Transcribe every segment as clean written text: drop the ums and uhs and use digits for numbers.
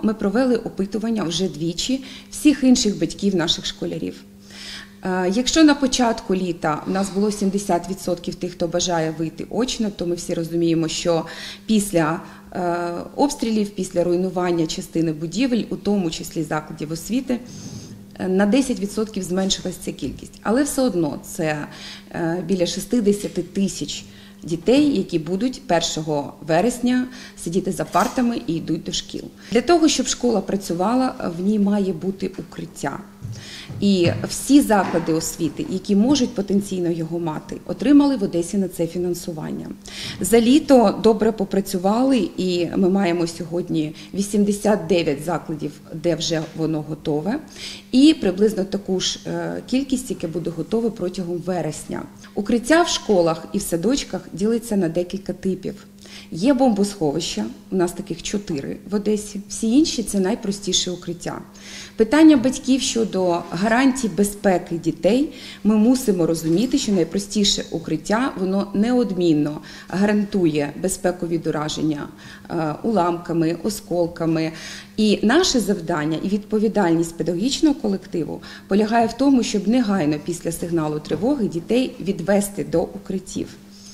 ми провели опитування вже двічі всіх інших батьків наших школярів. Якщо на початку літа у нас було 70% тих, хто бажає вийти очно, то ми всі розуміємо, що після обстрілів, після руйнування частини будівель, у тому числі закладів освіти, на 10% зменшилась ця кількість. Але все одно це біля 60 тисяч дітей, які будуть 1 вересня сидіти за партами і йдуть до шкіл. Для того, щоб школа працювала, в ній має бути укриття. І всі заклади освіти, які можуть потенційно його мати, отримали в Одесі на це фінансування. За літо добре попрацювали, і ми маємо сьогодні 89 закладів, де вже воно готове, і приблизно таку ж кількість, яка буде готова протягом вересня. Укриття в школах і в садочках ділиться на декілька типів. Є бомбосховища, у нас таких 4 в Одесі, всі інші – це найпростіше укриття. Питання батьків щодо гарантій безпеки дітей, ми мусимо розуміти, що найпростіше укриття, воно неодмінно гарантує безпеку від ураження уламками, осколками. І наше завдання і відповідальність педагогічного колективу полягає в тому, щоб негайно після сигналу тривоги дітей відвести до укриттів.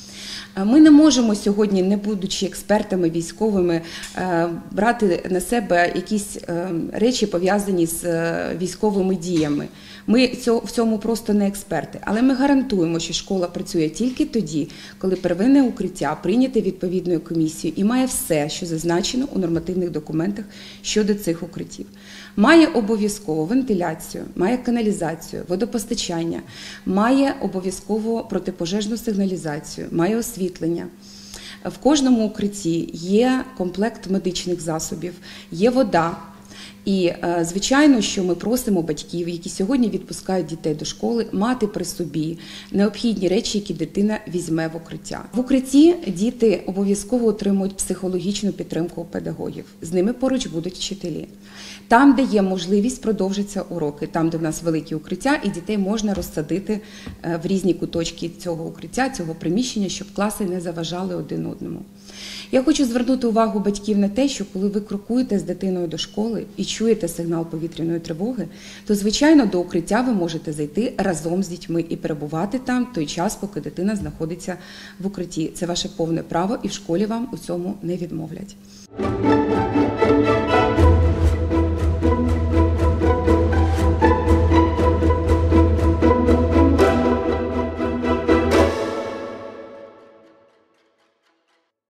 Ми не можемо сьогодні, не будучи експертами військовими, брати на себе якісь речі, пов'язані з військовими діями. Ми в цьому просто не експерти. Але ми гарантуємо, що школа працює тільки тоді, коли первинне укриття прийняте відповідною комісією і має все, що зазначено у нормативних документах щодо цих укриттів. Має обов'язково вентиляцію, має каналізацію, водопостачання, має обов'язково протипожежну сигналізацію, має освітлення. В кожному укритті є комплект медичних засобів, є вода. І, звичайно, що ми просимо батьків, які сьогодні відпускають дітей до школи, мати при собі необхідні речі, які дитина візьме в укриття. В укритті діти обов'язково отримують психологічну підтримку педагогів. З ними поруч будуть вчителі. Там, де є можливість, продовжаться уроки. Там, де в нас великі укриття, і дітей можна розсадити в різні куточки цього укриття, цього приміщення, щоб класи не заважали один одному. Я хочу звернути увагу батьків на те, що коли ви крокуєте з дитиною до школи і чуєте сигнал повітряної тривоги, то, звичайно, до укриття ви можете зайти разом з дітьми і перебувати там той час, поки дитина знаходиться в укритті. Це ваше повне право, і в школі вам у цьому не відмовлять.